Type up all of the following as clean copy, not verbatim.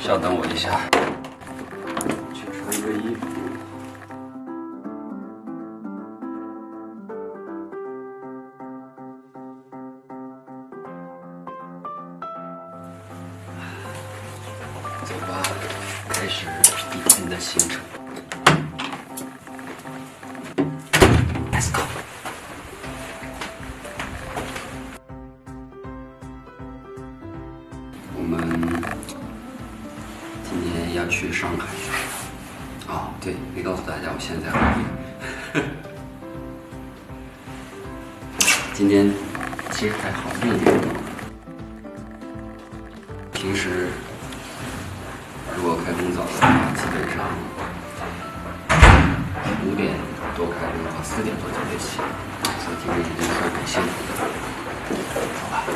稍等我一下，去穿个衣服。走吧，开始一天的行程。Let's go。我们今天要去上海。哦，对，没告诉大家我现在在哪里。今天其实还好一点。平时如果开工早的话，基本上5点多开工的话，4点多就得起，所以今天已经算很幸福的。走吧。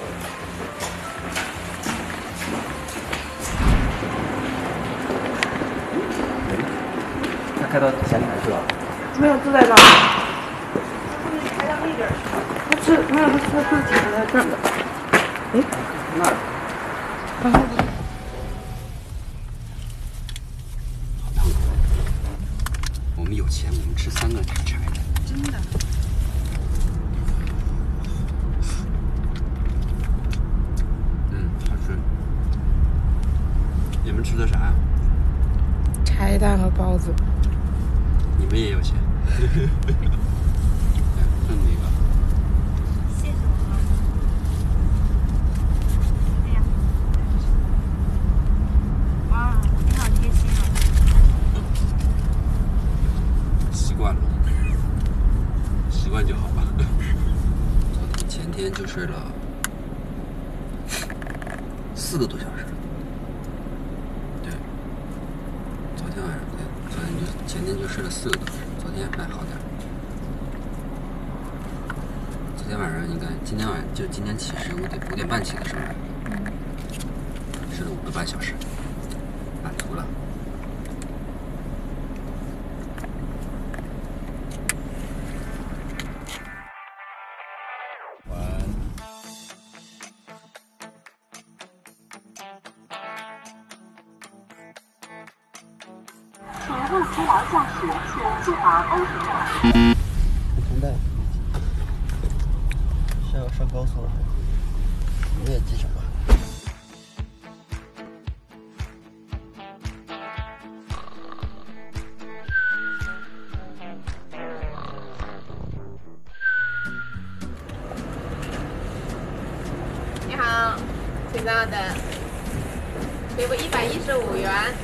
他开到前台是吧？ 没有，就在这儿。开到那边儿。他是没有，他是停在这儿的。哎， 那儿。好烫口！我们有钱，我们吃3个大柴的。 真的。 好吃。你们吃的啥呀？ 柴蛋和包子。 你们也有钱。剩一个。 谢谢我。哎呀，哇，你好贴心啊！ 习惯了，习惯就好吧。前天就睡了4个多小时。对，昨天晚上对，前天就睡了4个多小时，昨天还好点。昨天晚上应该，今天晚上就今天起是5点半起的，是吧？睡了5个半小时，满足了。 请勿疲劳驾驶，请系好安全带。 安全带。是要上高速了，你也系上吧。 你好，请稍等，给我115元。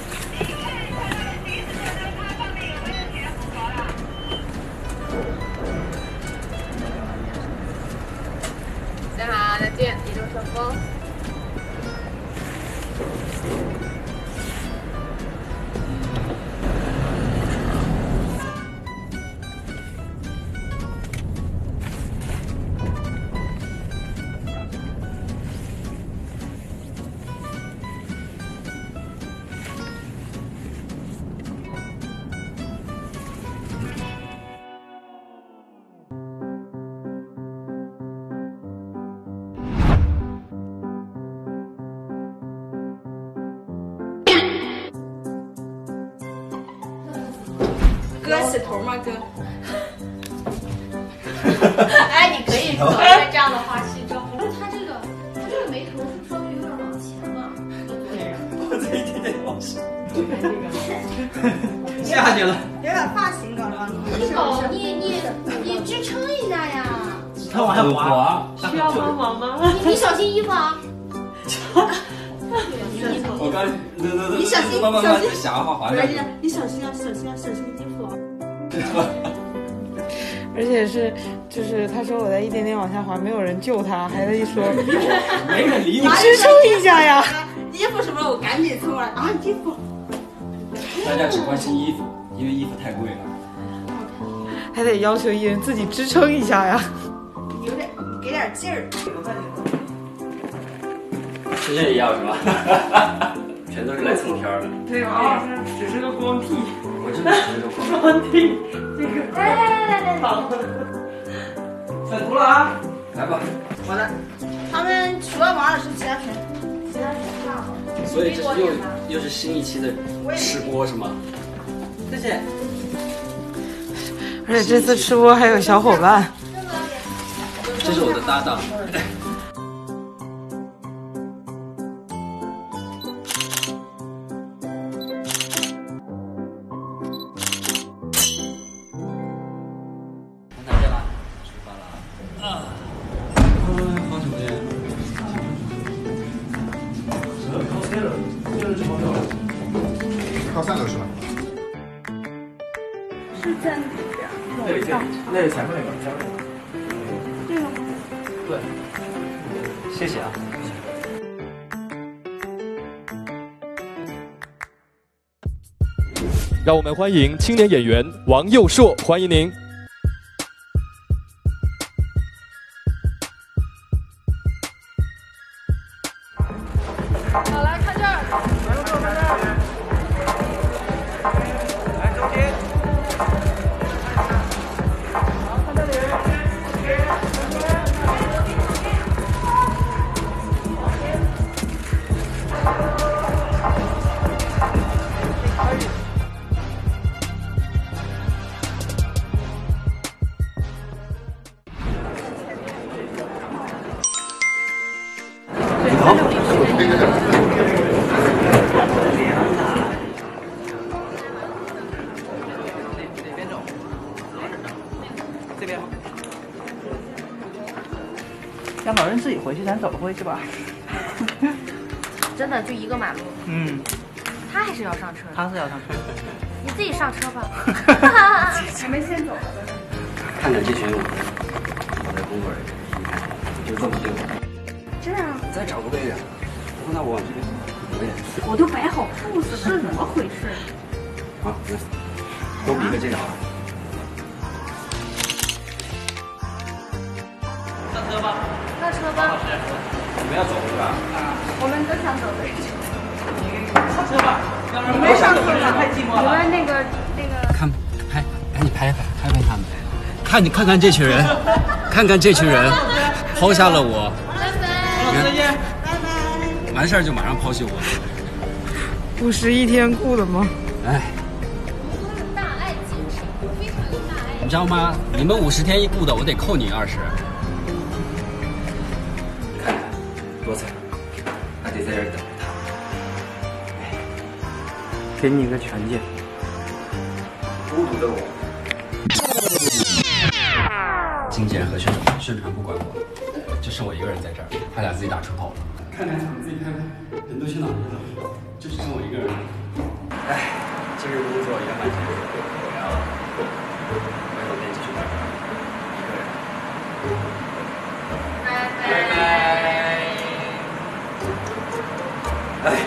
大家好，再见，一路顺风。 哥洗头吗？哥。 哎，你可以走一个这样的花絮妆。 他这个眉头是稍微有点往前嘛。 我这一点点往前。下去了。 有点发型搞乱了。 哦，你支撑一下呀。 他往下滑。 需要帮忙吗？ 你小心衣服啊。 我刚你小心慢慢想要滑下去。 你小心啊，小心啊，小心衣服啊。而且就是他说我在一点点往下滑，没有人救他，还在一说没人理我。 你支撑一下呀。 衣服什么我赶紧冲过来啊！衣服。 大家只关心衣服，因为衣服太贵了。 还得要求艺人自己支撑一下呀。 有点，给点劲儿。 是这要是吧？全都是来蹭天的。 对吧？只是个光屁。 我真的只是个光屁。这个。 来， 选图了啊！ 来吧。 好的，他们除了王老师，其他全所以这是又是新一期的吃播是吗？谢谢。 而且这次吃播还有小伙伴。 这是我的搭档。哪边了？出发了啊！好久不见。 靠3楼是吧？ 是在那里那里前面那个。 这个吗？ 对。谢谢啊。 让我们欢迎青年演员王佑硕，欢迎您。 好，来看这儿。 来中间。 这边，让老人自己回去，咱走回去吧。 真的就一个马路， 嗯， 他还是要上车的。 他是要上车。 你自己上车吧。 我们先走了。 看看这群我的工作人员，就这么对我。 这样。 再找个位置，那我往这边。 我都摆好 pose 了，是怎么回事？ 好，都比个这个啊。 上车吧。 上车吧。 你们要走是吧？ 我们都想走的。 上车吧，要不然没上车了，太寂寞了。 你们那个。 看拍，赶紧拍他们。看看这群人，看看这群人，抛下了我。 再见。 完事儿就马上抛弃我。 51天雇的吗？ 哎， 大爱精神，非常有大爱。 你知道吗？你们50天一雇的，我得扣你20。看看多惨，还得在这儿等着他。哎， 给你一个权限。 孤独的我。经纪人和宣传不管我，就剩我一个人在这儿，他俩自己打车跑了。看看自己看看，人都去哪里了？就剩我一个人。哎，今日工作圆满结束，我要回酒店继续干活，一个人。拜拜。哎。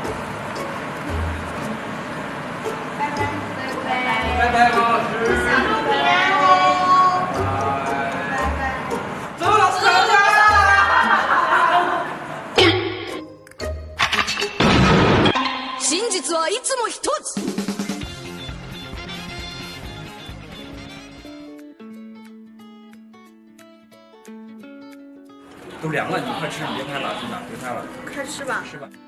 拜拜，王老师。走，老师，走。 真実はいつも一つ。 都凉了，你快吃，别拍了，真的，别拍了。 快吃吧。 吃吧。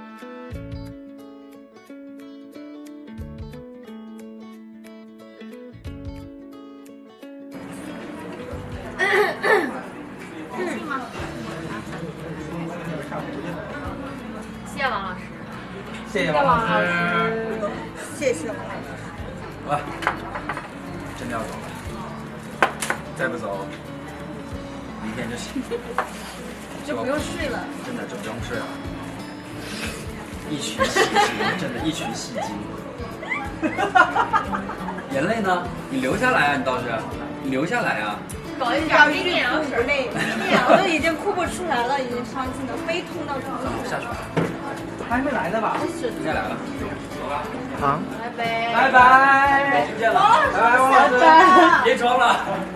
谢谢王老师。 谢谢王老师。 谢谢王老师。 好了，真的要走了，再不走，明天就醒， 就不用睡了。 真的就不用睡了。一群戏精，真的，一群戏精。眼泪呢？你流下来啊！你倒是，你流下来啊！ 搞一点冰点啊，不累，我都已经哭不出来了，已经伤心的，悲痛到哭不出来。 下去吧。 还没来呢吧？ 应该来了，走吧。 好。 拜拜。 拜拜。 再见了。拜拜，王老师。别装了。